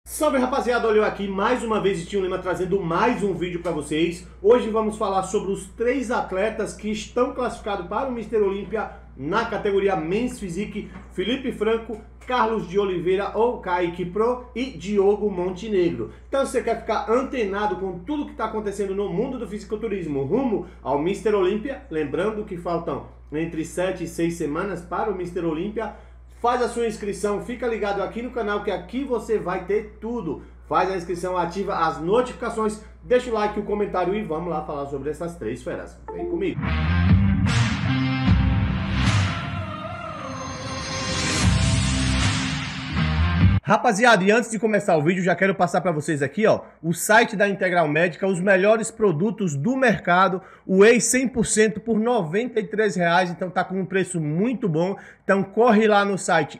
Salve rapaziada, olha eu aqui mais uma vez, Vitinho Lima trazendo mais um vídeo para vocês. Hoje vamos falar sobre os 3 atletas que estão classificados para o Mr. Olímpia na categoria Men's Physique: Felipe Franco, Carlos de Oliveira ou Kaique Pro e Diogo Montenegro. Então se você quer ficar antenado com tudo que está acontecendo no mundo do fisiculturismo rumo ao Mr. Olímpia, lembrando que faltam entre 7 e 6 semanas para o Mr. Olímpia, faz a sua inscrição, fica ligado aqui no canal que aqui você vai ter tudo. Faz a inscrição, ativa as notificações, deixa o like e o comentário e vamos lá falar sobre essas 3 feras. Vem comigo! Rapaziada, e antes de começar o vídeo, já quero passar para vocês aqui, ó, o site da Integral Médica, os melhores produtos do mercado, o Whey 100% por R$ 93,00, então tá com um preço muito bom. Então corre lá no site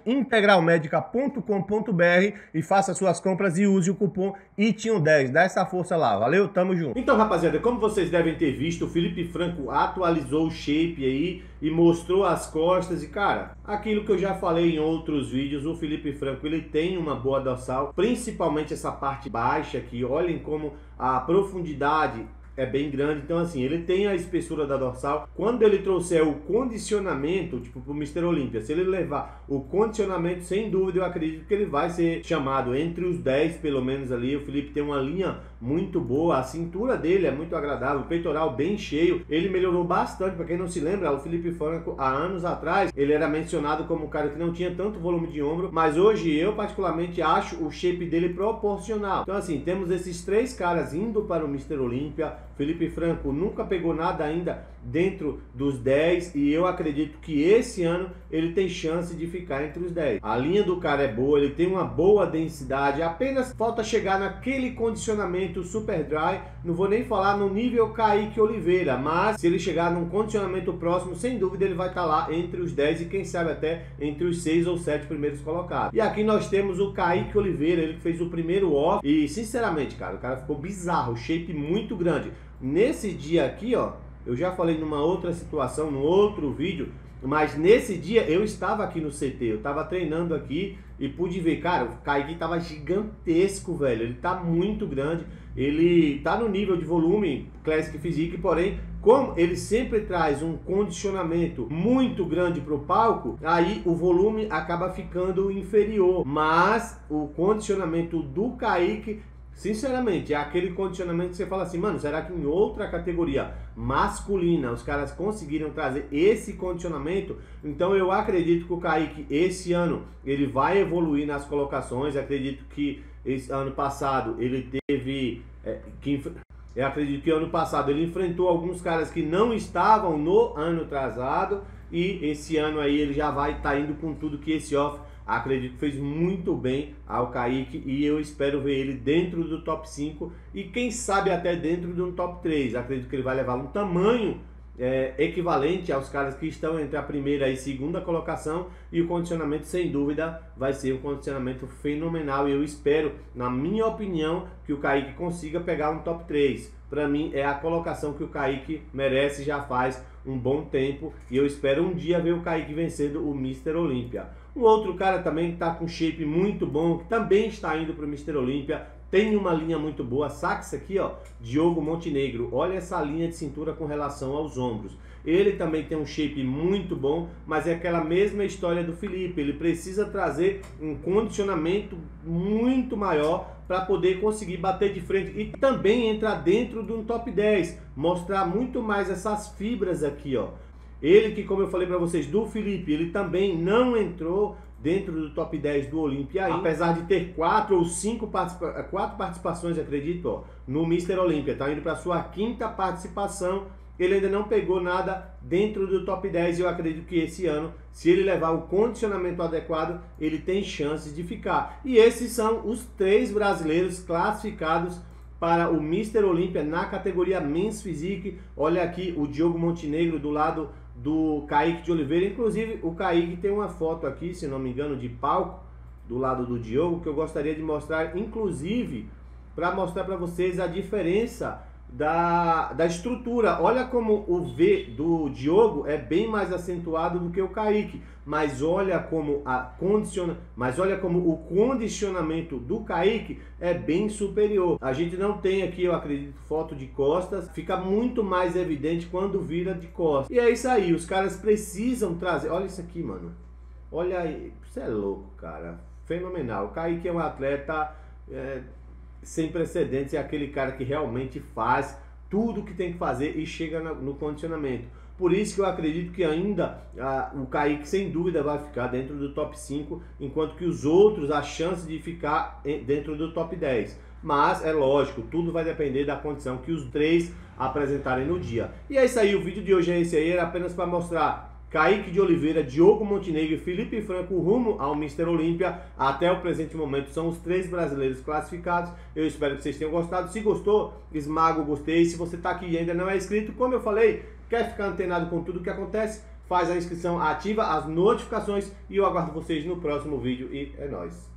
integralmedica.com.br e faça suas compras e use o cupom ITINHO10, dá essa força lá, valeu? Tamo junto. Então, rapaziada, como vocês devem ter visto, o Felipe Franco atualizou o shape aí e mostrou as costas e, cara, aquilo que eu já falei em outros vídeos, o Felipe Franco, ele tem uma boa dorsal, principalmente essa parte baixa aqui. Olhem como a profundidade é bem grande, então assim, ele tem a espessura da dorsal. Quando ele trouxer o condicionamento, tipo pro Mr. Olímpia, se ele levar o condicionamento, sem dúvida eu acredito que ele vai ser chamado entre os 10 pelo menos ali. O Felipe tem uma linha muito boa, a cintura dele é muito agradável, o peitoral bem cheio, ele melhorou bastante. Para quem não se lembra, o Felipe Franco há anos atrás, ele era mencionado como um cara que não tinha tanto volume de ombro, mas hoje eu particularmente acho o shape dele proporcional. Então assim, temos esses 3 caras indo para o Mr. Olímpia. Felipe Franco nunca pegou nada ainda dentro dos 10 e eu acredito que esse ano ele tem chance de ficar entre os 10. A linha do cara é boa, ele tem uma boa densidade, apenas falta chegar naquele condicionamento super dry. Não vou nem falar no nível Kaique Oliveira, mas se ele chegar num condicionamento próximo, sem dúvida ele vai estar lá entre os 10 e quem sabe até entre os 6 ou 7 primeiros colocados. E aqui nós temos o Kaique Oliveira, ele que fez o primeiro off e sinceramente, cara, o cara ficou bizarro, shape muito grande. Nesse dia aqui, ó, eu já falei numa outra situação, no outro vídeo, mas nesse dia eu estava aqui no CT, eu estava treinando aqui e pude ver, cara, o Kaique tava gigantesco, velho, ele tá muito grande, ele tá no nível de volume Classic Physique, porém, como ele sempre traz um condicionamento muito grande para o palco, aí o volume acaba ficando inferior, mas o condicionamento do Kaique, sinceramente, é aquele condicionamento que você fala assim, mano, será que em outra categoria masculina os caras conseguiram trazer esse condicionamento? Então eu acredito que o Kaique esse ano ele vai evoluir nas colocações. Acredito que esse ano passado ele teve eu acredito que ano passado ele enfrentou alguns caras que não estavam no ano atrasado e esse ano aí ele já vai estar indo com tudo, que esse off acredito que fez muito bem ao Kaique e eu espero ver ele dentro do top 5 e quem sabe até dentro de um top 3. Acredito que ele vai levar um tamanho equivalente aos caras que estão entre a primeira e segunda colocação e o condicionamento sem dúvida vai ser um condicionamento fenomenal e eu espero, na minha opinião, que o Kaique consiga pegar um top 3. Para mim é a colocação que o Kaique merece já faz um bom tempo e eu espero um dia ver o Kaique vencendo o Mr. Olímpia. Um outro cara também que está com shape muito bom, que também está indo para o Mr. Olímpia, tem uma linha muito boa, saca aqui, ó, Diogo Montenegro. Olha essa linha de cintura com relação aos ombros. Ele também tem um shape muito bom, mas é aquela mesma história do Felipe. Ele precisa trazer um condicionamento muito maior para poder conseguir bater de frente e também entrar dentro de um top 10, mostrar muito mais essas fibras aqui, ó. Ele que, como eu falei para vocês, do Felipe, ele também não entrou dentro do top 10 do Olímpia ainda, apesar de ter 4 ou 5 participações, acredito, ó, no Mr. Olímpia. Tá indo para sua 5ª participação, ele ainda não pegou nada dentro do top 10 e eu acredito que esse ano, se ele levar o condicionamento adequado, ele tem chances de ficar. E esses são os 3 brasileiros classificados para o Mr. Olímpia na categoria Men's Physique. Olha aqui o Diogo Montenegro do lado do Kaique de Oliveira. Inclusive o Kaique tem uma foto aqui, se não me engano, de palco do lado do Diogo, que eu gostaria de mostrar, inclusive para mostrar para vocês a diferença da estrutura. Olha como o V do Diogo é bem mais acentuado do que o Kaique, mas olha como o condicionamento do Kaique é bem superior. A gente não tem aqui, eu acredito, foto de costas, fica muito mais evidente quando vira de costas. E é isso aí, os caras precisam trazer, olha isso aqui, mano. Olha aí, isso é louco, cara. Fenomenal. O Kaique é um atleta sem precedentes, é aquele cara que realmente faz tudo o que tem que fazer e chega no condicionamento. Por isso que eu acredito que ainda o Kaique sem dúvida vai ficar dentro do top 5, enquanto que os outros a chance de ficar dentro do top 10. Mas é lógico, tudo vai depender da condição que os três apresentarem no dia. E é isso aí, o vídeo de hoje é esse aí, era apenas para mostrar Kaique de Oliveira, Diogo Montenegro e Felipe Franco rumo ao Mr. Olímpia. Até o presente momento são os 3 brasileiros classificados. Eu espero que vocês tenham gostado. Se gostou, esmaga o gostei. Se você está aqui e ainda não é inscrito, como eu falei, quer ficar antenado com tudo que acontece, faz a inscrição, ativa as notificações e eu aguardo vocês no próximo vídeo e é nóis.